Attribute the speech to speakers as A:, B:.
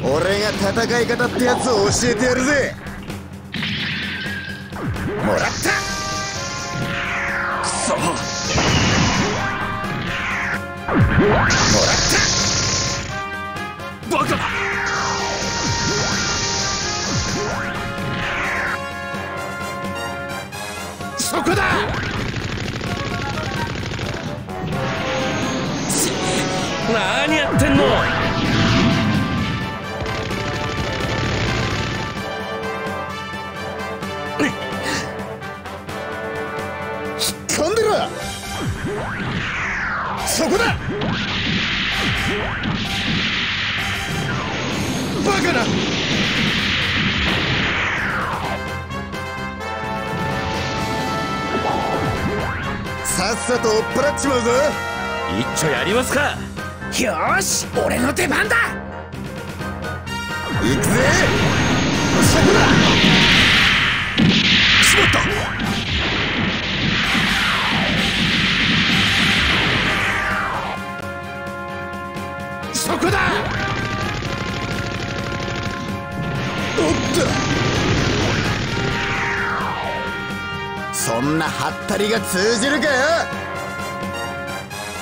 A: 俺が戦い方ってやつを教えてやるぜ。もらった。くそ、もらった。バカだ。そこだ。何やってんの。引っ込んでろ。そこだ。バカな。さっさと追っ払っちまうぞ。一丁やりますか。よーし、俺の出番だ。行くぜ。そこだ。しまった。そこだ。おっと、そんなハッタリが通じるかよ。